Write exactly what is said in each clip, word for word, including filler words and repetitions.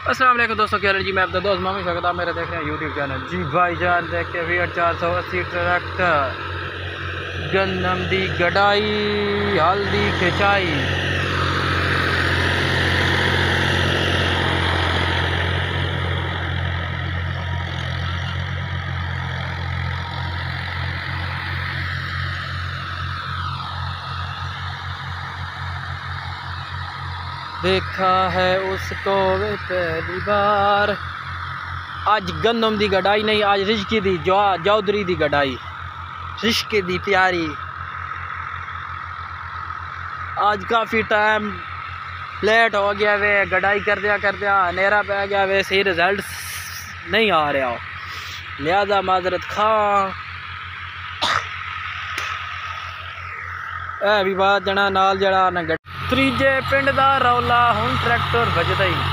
अस्सलाम वालेकुम दोस्तों, क्या हाल है जी। मैं आपका दोस्त मामी शकता, मेरे देख रहे हैं यूट्यूब चैनल जी। भाईजान देखिए वी आर चार सौ अस्सी ट्रैक्टर गंदम दी गडाई हल्दी खिंचाई। देखा है उसको वे पहली बार। आज गंदम दी गडाई नहीं, आज रिश्की दी चौधरी दी गडाई, रिश्के दी तैयारी। आज काफ़ी टाइम लेट हो गया वे, गडाई कर दिया कर दिया अंधेरा पै गया वे, सही रिजल्ट नहीं आ रहा, लिहाजा माजरत खां ए भी बात जना नाल जड़ा न त्रीजे पिंड दा रौला हुण ट्रैक्टर बजदा ही।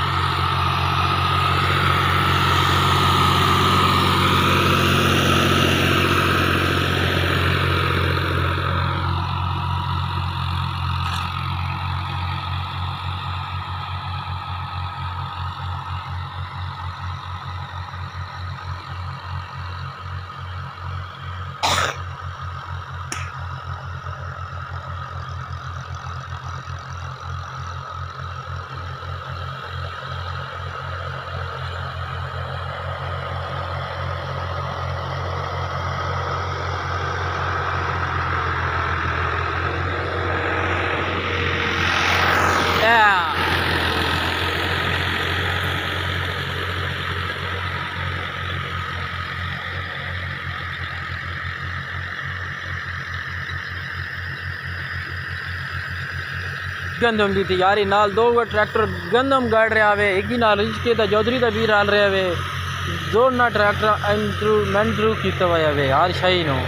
गंदम की तैयारी नाल दो ट्रैक्टर गंदम गाड़ रहा वे, एक ही नाल रिश्के दा चौधरी दा भी डाल रहा वे, जोड़ना ट्रैक्टर एंट्रू मैंट्रू किया हुआ वे हर शाही नो।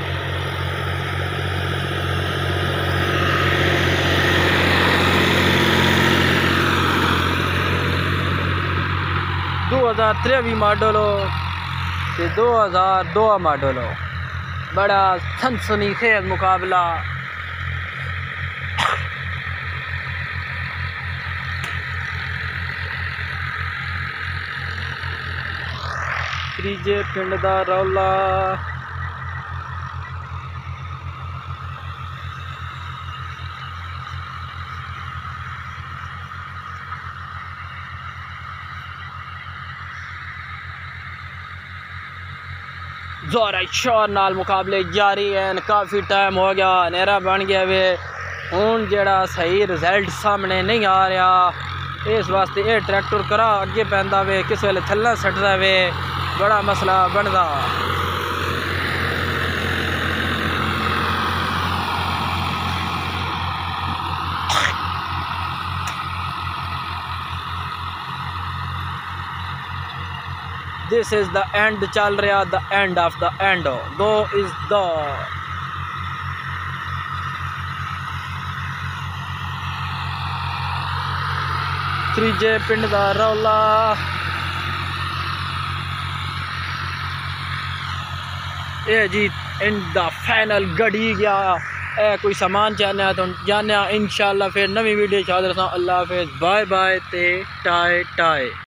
दो हज़ार त्रेवी मॉडल हो ते दो हज़ार दो मॉडल हो, बड़ा सनसनीखेज मुकाबला। त्रीजे पिंड दा रौला जोर शोर नाल मुकाबले जारी हैं। काफ़ी टाइम हो गया, अंधेरा बन गया वे, हुण जेड़ा सही रिजल्ट सामने नहीं आ रहा, इस वास्ते ये ट्रैक्टर करा अगे पैंदा वे, किस वेले थल्ला सटदा वे, बड़ा मसला बनदा। दिस इज द एंड चल रहा, the end of the end, दो इज द त्रीजे पिंड दा रौला। ए जी इन द फाइनल गड़ी गया ए, कोई सामान चाहने तो जाने इंशाल्लाह। फिर नवी वीडियो चाह रहा। अल्लाह हाफिज़, बाय बाय ते टाए टाए।